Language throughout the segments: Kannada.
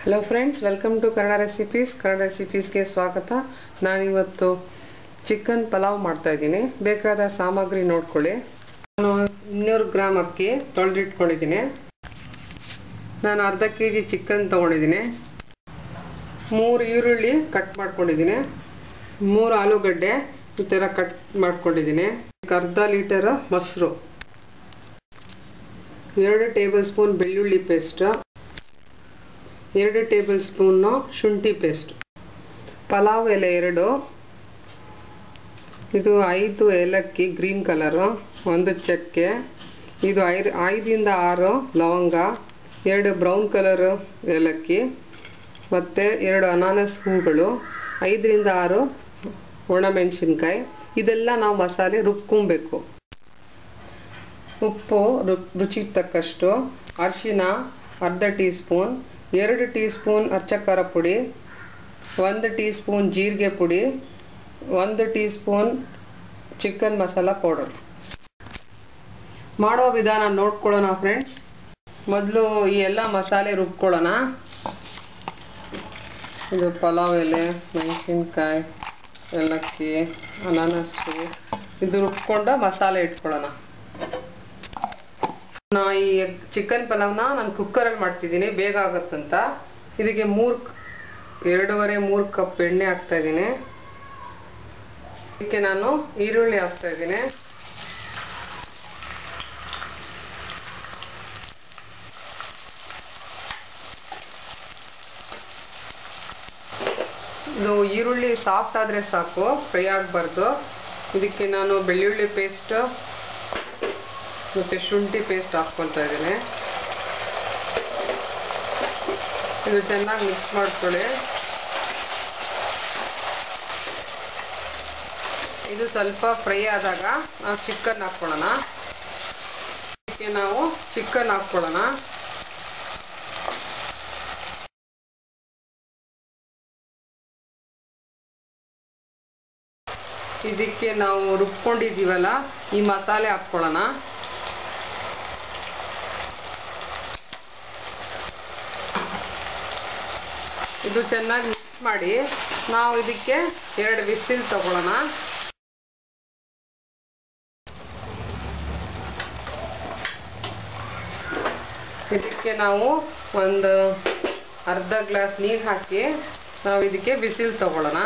Hello friends, welcome to Kannada ರೆಸಿಪೀಸ್ಗೆ ಸ್ವಾಗತ. ನಾನಿವತ್ತು ಚಿಕನ್ ಪಲಾವ್ ಮಾಡ್ತಾ ಇದ್ದೀನಿ. ಬೇಕಾದ ಸಾಮಗ್ರಿ ನೋಡ್ಕೊಳ್ಳಿ. ನಾನು 200 ಗ್ರಾಮ್ ಅಕ್ಕಿ ತೊಳೆದಿಟ್ಕೊಂಡಿದ್ದೀನಿ. ನಾನು ಅರ್ಧ kg ಚಿಕನ್ ತೊಗೊಂಡಿದ್ದೀನಿ. 3 ಈರುಳ್ಳಿ ಕಟ್ ಮಾಡ್ಕೊಂಡಿದ್ದೀನಿ. 3 ಆಲೂಗಡ್ಡೆ ಈ ಥರ ಕಟ್ ಮಾಡ್ಕೊಂಡಿದ್ದೀನಿ. ಅರ್ಧ ಲೀಟರ್ ಮೊಸರು, 2 ಟೇಬಲ್ ಸ್ಪೂನ್ ಬೆಳ್ಳುಳ್ಳಿ ಪೇಸ್ಟ್, 2 ಟೇಬಲ್ ಸ್ಪೂನ್ ಶುಂಠಿ ಪೇಸ್ಟ್, ಪಲಾವ್ ಎಲೆ 2, ಇದು 5 ಏಲಕ್ಕಿ ಗ್ರೀನ್ ಕಲರು, 1 ಚಕ್ಕೆ, ಇದು 5 ರಿಂದ 6 ಲವಂಗ, 2 ಬ್ರೌನ್ ಕಲರ್ ಏಲಕ್ಕಿ ಮತ್ತು 2 ಅನಾನಸ್ ಹೂಗಳು, 5 ರಿಂದ 6 ಒಣಮೆಣಸಿನ್ಕಾಯಿ. ಇದೆಲ್ಲ ನಾವು ಮಸಾಲೆ ರುಬ್ಕೊಬೇಕು. ಉಪ್ಪು ರುಚಿಗೆ ತಕ್ಕಷ್ಟು, ಅರಿಶಿನ ಅರ್ಧ ಟೀ ಸ್ಪೂನ್, 2 ಟೀ ಸ್ಪೂನ್ ಅಚ್ಚ ಖಾರ ಪುಡಿ, 1 ಟೀ ಸ್ಪೂನ್ ಜೀರಿಗೆ ಪುಡಿ, 1 teaspoon chicken masala powder. ಮಾಡೋ ವಿಧಾನ ನೋಡ್ಕೊಳ್ಳೋಣ ಫ್ರೆಂಡ್ಸ್. ಮೊದಲು ಈ ಎಲ್ಲ ಮಸಾಲೆ ರುಬ್ಕೊಳ್ಳೋಣ. ಇದು ಪಲಾವ್ ಎಲೆ, ಮೆಣಸಿನ್ಕಾಯಿ, ಏಲಕ್ಕಿ, ಅನಾನಸ್ಸು, ಇದು ರುಬ್ಕೊಂಡು ಮಸಾಲೆ ಇಟ್ಕೊಳ್ಳೋಣ. ಈ ಚಿಕನ್ ಪಲಾವ್ನ ನಾನು ಕುಕ್ಕರಲ್ಲಿ ಮಾಡ್ತಿದ್ದೀನಿ, ಬೇಗ ಆಗುತ್ತಂತ. ಇದಕ್ಕೆ 2.5-3 ಕಪ್ ಎಣ್ಣೆ ಹಾಕ್ತಾ ಇದ್ದೀನಿ. ಇದಕ್ಕೆ ನಾನು ಈರುಳ್ಳಿ ಹಾಕ್ತಾ ಇದ್ದೀನಿ. ಇದು ಈರುಳ್ಳಿ ಸಾಫ್ಟ್ ಆದರೆ ಸಾಕು, ಫ್ರೈ ಆಗಬಾರ್ದು. ಇದಕ್ಕೆ ನಾನು ಬೆಳ್ಳುಳ್ಳಿ ಪೇಸ್ಟ್ ಮತ್ತು ಶುಂಠಿ ಪೇಸ್ಟ್ ಹಾಕ್ಕೊಳ್ತಾ ಇದ್ದೀನಿ. ಇದು ಚೆನ್ನಾಗಿ ಮಿಕ್ಸ್ ಮಾಡ್ಕೊಳ್ಳಿ. ಇದು ಸ್ವಲ್ಪ ಫ್ರೈ ಆದಾಗ ನಾವು ಚಿಕನ್ ಹಾಕ್ಕೊಳ್ಳೋಣ. ಇದಕ್ಕೆ ನಾವು ಚಿಕನ್ ಹಾಕ್ಕೊಳ್ಳೋಣ. ಇದಕ್ಕೆ ನಾವು ರುಬ್ಕೊಂಡಿದ್ದೀವಲ್ಲ ಈ ಮಸಾಲೆ ಹಾಕ್ಕೊಳ್ಳೋಣ. ಇದು ಚೆನ್ನಾಗಿ ಮಿಕ್ಸ್ ಮಾಡಿ ನಾವು ಇದಕ್ಕೆ 2 ವಿಸಿಲ್ ತಗೊಳ್ಳೋಣ. ಇದಕ್ಕೆ ನಾವು ಒಂದು ಅರ್ಧ ಗ್ಲಾಸ್ ನೀರು ಹಾಕಿ ನಾವು ಇದಕ್ಕೆ ವಿಸಿಲ್ ತಗೊಳ್ಳೋಣ.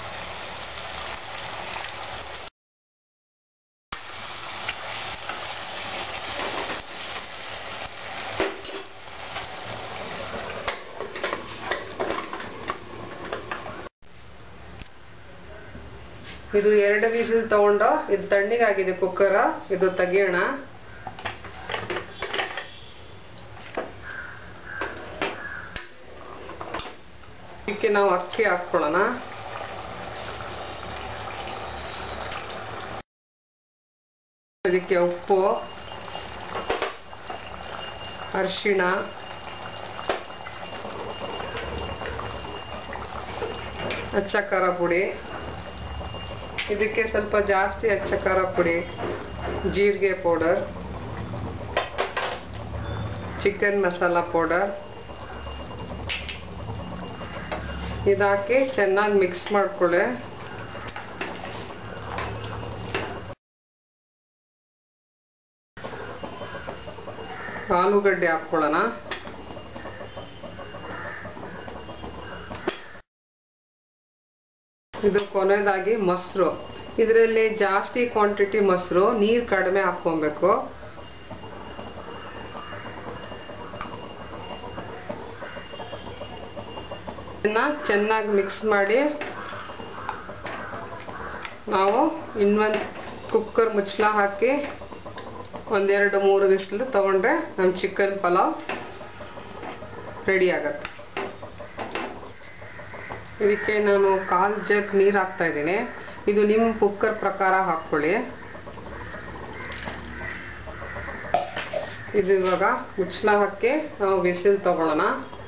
ಇದು 2 ವಿಸಿಲ್ ತಗೊಂಡು ಇದು ತಣ್ಣಗಾಗಿದೆ ಕುಕ್ಕರ್, ಇದು ತೆಗಿಯೋಣ. ಇದಕ್ಕೆ ನಾವು ಅಕ್ಕಿ ಹಾಕ್ಕೊಳ್ಳೋಣ. ಇದಕ್ಕೆ ಉಪ್ಪು, ಅರಿಶಿಣ, ಅಚ್ಚ ಖಾರ ಪುಡಿ, ಇದಕ್ಕೆ ಸ್ವಲ್ಪ ಜಾಸ್ತಿ ಅಚ್ಚ ಖಾರ ಪುಡಿ, ಜೀರಿಗೆ ಪೌಡರ್, ಚಿಕನ್ ಮಸಾಲ ಪೌಡರ್ ಇದಾಕಿ ಚೆನ್ನಾಗಿ ಮಿಕ್ಸ್ ಮಾಡ್ಕೊಳ್ಳಿ. ಆಲೂಗಡ್ಡೆ ಹಾಕ್ಕೊಳ್ಳೋಣ. ಇದು ಕೊನೆಯದಾಗಿ ಮೊಸರು. ಇದರಲ್ಲಿ ಜಾಸ್ತಿ ಕ್ವಾಂಟಿಟಿ ಮೊಸರು, ನೀರು ಕಡಿಮೆ ಹಾಕ್ಕೊಬೇಕು. ಇದನ್ನ ಚೆನ್ನಾಗಿ ಮಿಕ್ಸ್ ಮಾಡಿ ನಾವು ಇನ್ನೊಂದು ಕುಕ್ಕರ್ ಮುಚ್ಚಳ ಹಾಕಿ 1-2-3 ವಿಸಿಲ್ ತಗೊಂಡ್ರೆ ನಮ್ಮ ಚಿಕನ್ ಪಲಾವ್ ರೆಡಿ ಆಗತ್ತೆ. ಇದಕ್ಕೆ ನಾನು 1/4 ಜಗ್ ನೀರು ಹಾಕ್ತಾ ಇದ್ದೀನಿ. ಇದು ನಿಮ್ಮ ಕುಕ್ಕರ್ ಪ್ರಕಾರ ಹಾಕ್ಕೊಳ್ಳಿ. ಇದು ಇವಾಗ ಮುಚ್ಚಳ ಹಾಕಿ ನಾವು ವಿಸಿಲ್ ತಗೊಳ್ಳೋಣ.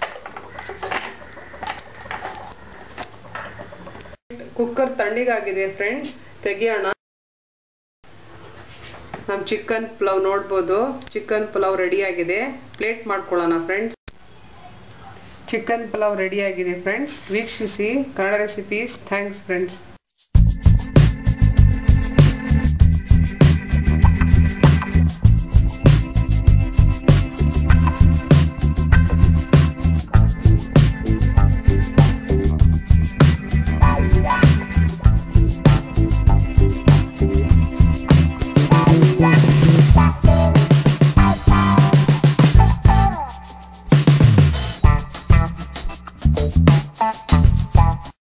ಕುಕ್ಕರ್ ತಣ್ಣಗಾಗಿದೆ ಫ್ರೆಂಡ್ಸ್, ತೆಗಿಯೋಣ. ನಮ್ಮ ಚಿಕನ್ ಪಲಾವ್ ನೋಡ್ಬೋದು. ಚಿಕನ್ ಪಲಾವ್ ರೆಡಿ ಆಗಿದೆ. ಪ್ಲೇಟ್ ಮಾಡ್ಕೊಳ್ಳೋಣ ಫ್ರೆಂಡ್ಸ್. ಚಿಕನ್ ಪಲಾವ್ ರೆಡಿಯಾಗಿದೆ ಫ್ರೆಂಡ್ಸ್. ವೀಕ್ಷಿಸಿ ಕನ್ನಡ ರೆಸಿಪೀಸ್. Thanks friends.